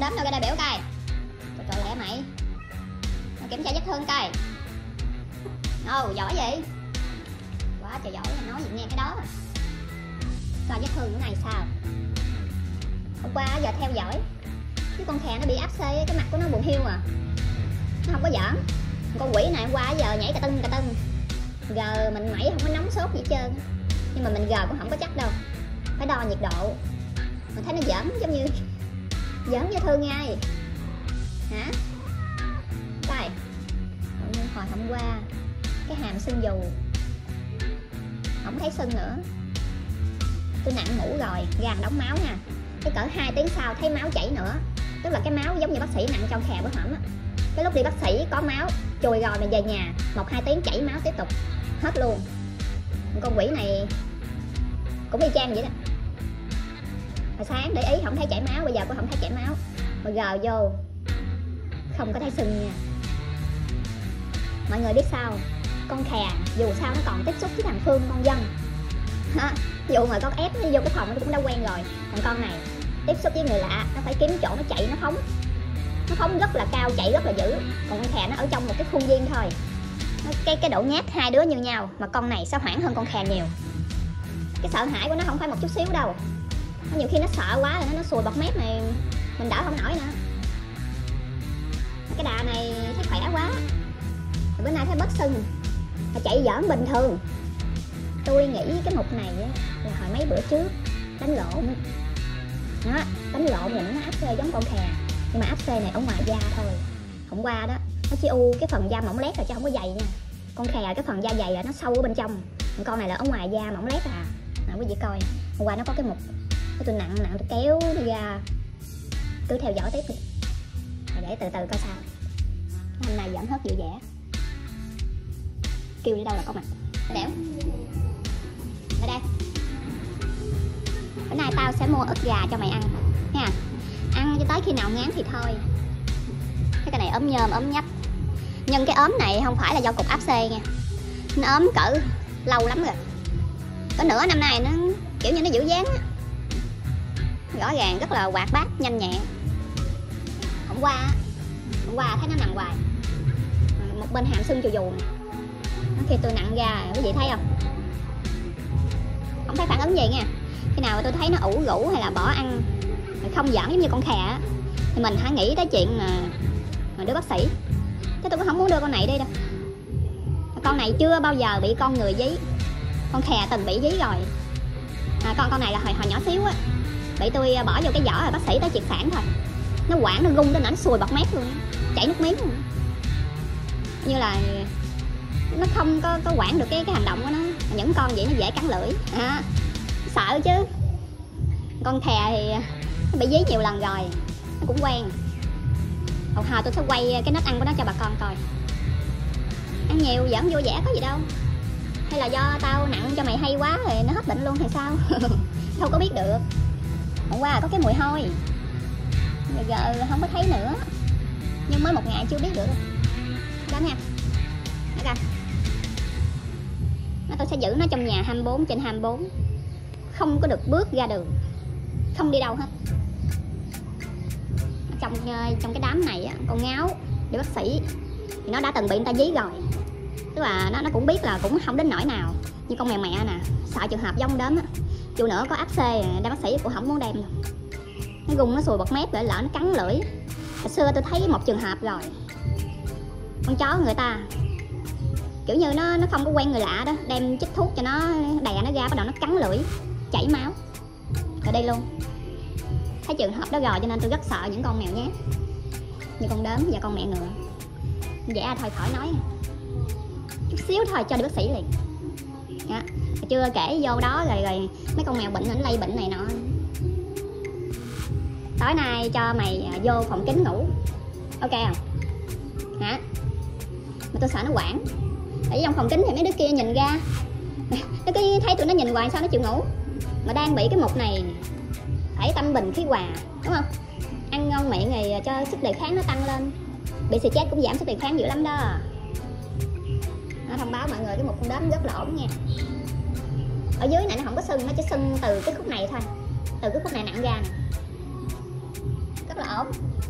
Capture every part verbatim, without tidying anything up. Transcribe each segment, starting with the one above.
đấm đâu ra đây biểu coi. Trời trời lẹ mày. Mày kiểm tra vết thương coi. Ồ giỏi vậy. Quá trời giỏi, nói gì nghe cái đó. Coi vết thương của này sao. Hôm qua giờ theo dõi cái con khè nó bị áp xê, cái mặt của nó buồn hiu à. Nó không có giỡn. Con quỷ này hôm qua giờ nhảy cà tưng cà tưng. Gờ mình mẩy không có nóng sốt gì hết trơn. Nhưng mà mình gờ cũng không có chắc đâu. Phải đo nhiệt độ. Mình thấy nó giỡn giống như giỡn vết thương ngay. Hả? Coi. Hồi hôm qua cái hàm sưng dù không thấy sưng nữa. Tôi nặng mũ rồi, ra đóng máu nha. Cái cỡ hai tiếng sau thấy máu chảy nữa. Tức là cái máu giống như bác sĩ nặng trong khè bữa hổm á. Cái lúc đi bác sĩ có máu, chùi rồi này về nhà, một hai tiếng chảy máu tiếp tục. Hết luôn. Con quỷ này cũng y chang vậy đó. Hồi sáng để ý không thấy chảy máu, bây giờ cũng không thấy chảy máu. Mà gờ vô không có thấy sưng nha. Mọi người biết sao? Con khè dù sao nó còn tiếp xúc với thằng Phương con dân ha. Dù mà con ép nó vô cái phòng nó cũng đã quen rồi. Thằng con này tiếp xúc với người lạ, nó phải kiếm chỗ nó chạy, nó phóng. Nó phóng rất là cao, chạy rất là dữ. Còn con khè nó ở trong một cái khuôn viên thôi. Nó, cái cái độ nhát hai đứa như nhau. Mà con này sẽ hoảng hơn con khè nhiều. Cái sợ hãi của nó không phải một chút xíu đâu. Nó nhiều khi nó sợ quá là nó, nó sùi bọt mép này mình đỡ không nổi nữa. Cái đà này thấy khỏe quá. Bữa nay thấy bớt sưng. Mà chạy giỡn bình thường. Tôi nghĩ cái mục này á, là hồi mấy bữa trước đánh lộn đó, đánh lộn là nó áp xê giống con khè. Nhưng mà áp xê này ở ngoài da thôi. Hôm qua đó nó chỉ u cái phần da mỏng lét rồi chứ không có dày nha. Con khè cái phần da dày là nó sâu ở bên trong. Còn con này là ở ngoài da mỏng lét à. Nào quý vị coi. Hôm qua nó có cái mục tôi nặng nặng tôi kéo đi ra. Cứ theo dõi tiếp đi. Rồi để từ từ coi sao. Hôm nay vẫn hết vui vẻ. Kêu đi đâu là có mặt. Đẻo. Ở đây. Bữa nay tao sẽ mua ức gà cho mày ăn nha. Ăn cho tới khi nào ngán thì thôi. Cái này ốm nhôm ốm nhách. Nhưng cái ốm này không phải là do cục áp xê nha. Nó ốm cỡ lâu lắm rồi. Có nửa năm nay nó kiểu như nó giữ dáng á. Rõ ràng rất là hoạt bát, nhanh nhẹn. Hôm qua Hôm qua thấy nó nằm hoài. Một bên hàm sưng chù dù nè. Khi tôi nặng ra quý vị thấy không? Không thấy phản ứng gì nha. Khi nào tôi thấy nó ủ rũ hay là bỏ ăn không giỡn giống như con khè á, thì mình hãy nghĩ tới chuyện mà, mà đứa bác sĩ. Thế tôi cũng không muốn đưa con này đi đâu. Con này chưa bao giờ bị con người dí. Con khè từng bị dí rồi à, con con này là hồi, hồi nhỏ xíu á, bị tôi bỏ vô cái giỏ rồi bác sĩ tới triệt sản thôi. Nó quảng, nó rung đến nó sùi bọt mép luôn, chảy nước miếng luôn. Như là nó không có, có quản được cái, cái hành động của nó. Những con vậy nó dễ cắn lưỡi à, sợ chứ. Con khè thì nó bị dí nhiều lần rồi, nó cũng quen. Hồi hồi tôi sẽ quay cái nết ăn của nó cho bà con coi. Ăn nhiều giỡn vui vẻ có gì đâu. Hay là do tao nặng cho mày hay quá rồi nó hết bệnh luôn hay sao? Đâu có biết được. Hôm qua có cái mùi hôi, giờ không có thấy nữa. Nhưng mới một ngày chưa biết được. Đó nha. Đó coi. Nó tôi sẽ giữ nó trong nhà hai mươi bốn trên hai mươi bốn. Không có được bước ra đường, không đi đâu hết. Trong trong cái đám này con ngáo đi bác sĩ thì nó đã từng bị người ta dí rồi. Tức là nó nó cũng biết là cũng không đến nỗi nào. Nhưng con mèo mẹ nè, sợ trường hợp giống đến á, dù nữa có áp xê đem bác sĩ cũng không muốn đem đâu. Nó rung, nó sùi bọt mép rồi lỡ nó cắn lưỡi. Hồi xưa tôi thấy một trường hợp rồi. Con chó người ta kiểu như nó nó không có quen người lạ đó, đem chích thuốc cho nó đè nó ra, bắt đầu nó cắn lưỡi, chảy máu rồi đây luôn. Thấy trường hợp đó rồi cho nên tôi rất sợ những con mèo nhát như con đốm và con mẹ ngựa. Dạ thôi khỏi nói, chút xíu thôi cho đi bác sĩ liền đó. Chưa kể vô đó rồi rồi mấy con mèo bệnh nó lây bệnh này nọ. Tối nay cho mày vô phòng kính ngủ, ok không hả? Mà tôi sợ nó quảng. Tại vì trong phòng kính thì mấy đứa kia nhìn ra, nó cứ thấy tụi nó nhìn hoài sao nó chịu ngủ. Mà đang bị cái mục này phải tâm bình khí hòa, đúng không? Ăn ngon miệng rồi cho sức đề kháng nó tăng lên. Bị stress cũng giảm sức đề kháng dữ lắm đó. Nó thông báo mọi người cái mục con đốm rất là ổn nha. Ở dưới này nó không có sưng, nó chỉ sưng từ cái khúc này thôi, từ cái khúc này nặng ra nè. Rất là ổn.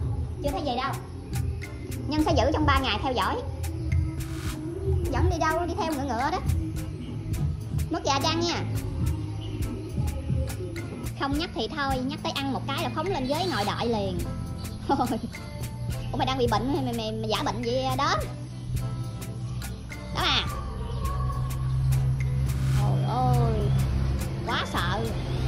Chưa thấy gì đâu. Nhân sẽ giữ trong ba ngày theo dõi. Dẫn đi đâu, đi theo ngựa ngựa đó. Mất già Trang nha. Không nhắc thì thôi, nhắc tới ăn một cái là phóng lên ghế ngồi đợi liền. Ủa mày đang bị bệnh mày, mày, mày giả bệnh gì đó. Đó à. Ôi ôi, quá sợ.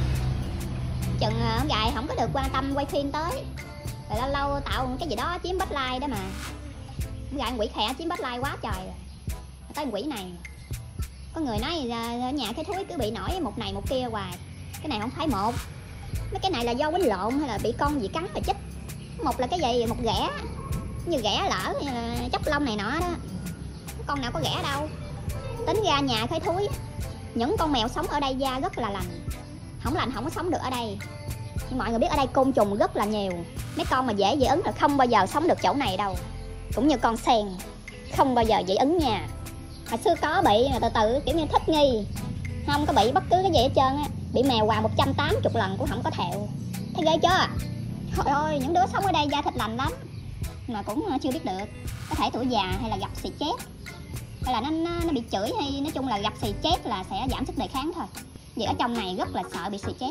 Chừng gài không có được quan tâm quay phim tới. Rồi lâu lâu tạo cái gì đó chiếm spotlight đó mà. Gài quỷ khẽ chiếm spotlight quá trời rồi. Tới quỷ này. Có người nói ở nhà cái thúi cứ bị nổi một này một kia hoài. Cái này không phải một. Mấy cái này là do quýnh lộn hay là bị con gì cắn và chích. Một là cái gì, một ghẻ. Như ghẻ lỡ, như là chóc lông này nọ đó. Con nào có ghẻ đâu. Tính ra nhà cái thúi, những con mèo sống ở đây da rất là lành. Không lành không có sống được ở đây. Nhưng mọi người biết ở đây côn trùng rất là nhiều. Mấy con mà dễ dị ứng là không bao giờ sống được chỗ này đâu. Cũng như con sen, không bao giờ dị ứng nha. Hồi xưa có bị mà từ từ kiểu như thích nghi. Không có bị bất cứ cái gì hết trơn á. Bị mèo quà một trăm tám mươi lần cũng không có thẹo. Thấy ghê chưa? Trời ơi, những đứa sống ở đây da thịt lành lắm. Mà cũng chưa biết được. Có thể tuổi già hay là gặp xì chết, hay là nó, nó, nó bị chửi, hay nói chung là gặp xì chết là sẽ giảm sức đề kháng thôi. Vì ở trong này rất là sợ bị xì chết.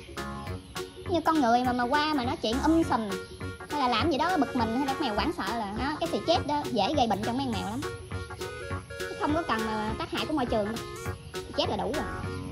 Như con người mà mà qua mà nói chuyện um sùm hay là làm gì đó bực mình hay là mèo hoảng sợ là đó, cái xì chết đó dễ gây bệnh trong mấy con mèo lắm. Không có cần mà tác hại của môi trường đâu. Chết là đủ rồi.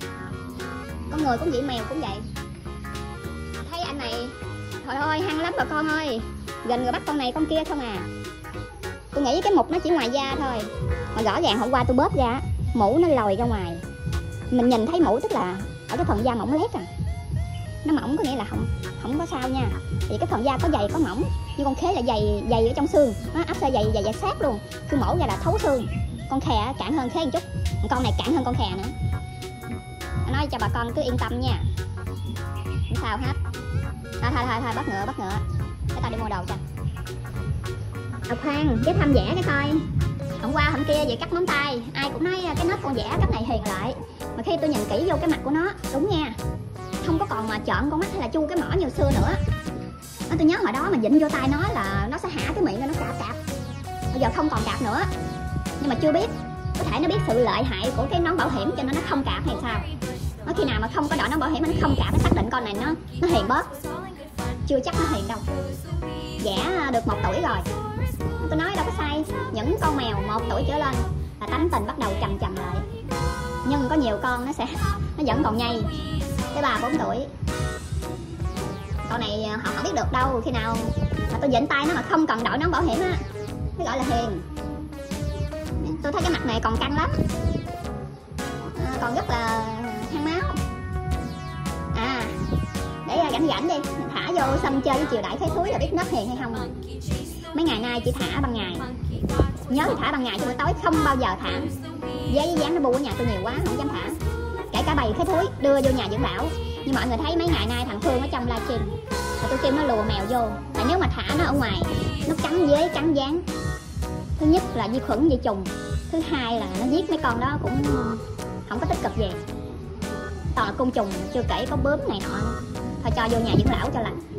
Con người cũng vậy, mèo cũng vậy. Thấy anh này trời ơi hăng lắm bà con ơi. Gần rồi bắt con này con kia không à. Tôi nghĩ cái mục nó chỉ ngoài da thôi. Mà rõ ràng hôm qua tôi bóp ra mũ nó lòi ra ngoài. Mình nhìn thấy mũ tức là ở cái phần da mỏng lét à. Nó mỏng có nghĩa là không không có sao nha. Vì cái phần da có dày có mỏng. Nhưng con khế là dày dày ở trong xương. Nó áp xe dày dày dày sát luôn. Cứ mổ ra là thấu xương. Con khè cạn hơn khế một chút. Con này cạn hơn con khè nữa. Tôi nói cho bà con cứ yên tâm nha. Không sao hết. Thôi thôi thôi, thôi bắt ngựa bắt ngựa. Để tao đi mua đồ cho. À khoan, cái thăm vẽ cái coi. Hôm qua hôm kia về cắt móng tay, ai cũng nói cái nốt con vẽ cách này hiền lại. Mà khi tôi nhìn kỹ vô cái mặt của nó, đúng nha, không có còn mà trợn con mắt hay là chu cái mỏ như xưa nữa. Nó tôi nhớ hồi đó mà dịnh vô tay nó là nó sẽ hả cái miệng ra nó cạp cạp. Bây giờ không còn cạp nữa. Nhưng mà chưa biết, có thể nó biết sự lợi hại của cái nón bảo hiểm cho nên nó không cạp hay sao. Nó khi nào mà không có đội nón bảo hiểm nó không cạp, nó xác định con này nó nó hiền bớt. Chưa chắc nó hiền đâu. Vẽ được một tuổi rồi. Tôi nói đâu có sai. Những con mèo một tuổi trở lên là tánh tình bắt đầu trầm trầm lại. Nhưng có nhiều con nó sẽ nó vẫn còn nhây tới ba bốn tuổi. Con này họ không biết được đâu. Khi nào mà tôi dịnh tay nó mà không cần đội nón bảo hiểm á mới gọi là hiền. Tôi thấy cái mặt này còn căng lắm. À, còn rất là hăng máu. À để rảnh rảnh đi thả vô sân chơi với triều đại thấy thúi là biết nó hiền hay không. Mấy ngày nay chỉ thả ban ngày. Nhớ thì thả ban ngày chứ buổi tối không bao giờ thả. Dế với dán nó bu ở nhà tôi nhiều quá không dám thả. Kể cả bầy cái thúi đưa vô nhà dưỡng lão. Nhưng mọi người thấy mấy ngày nay thằng Phương ở trong livestream là tôi kêu nó lùa mèo vô. Tại nếu mà thả nó ở ngoài nó cắn dế cắn dán. Thứ nhất là vi khuẩn vi trùng. Thứ hai là nó giết mấy con đó cũng không có tích cực gì. Toàn là côn trùng, chưa kể có bướm này nọ. Thôi cho vô nhà dưỡng lão cho lành.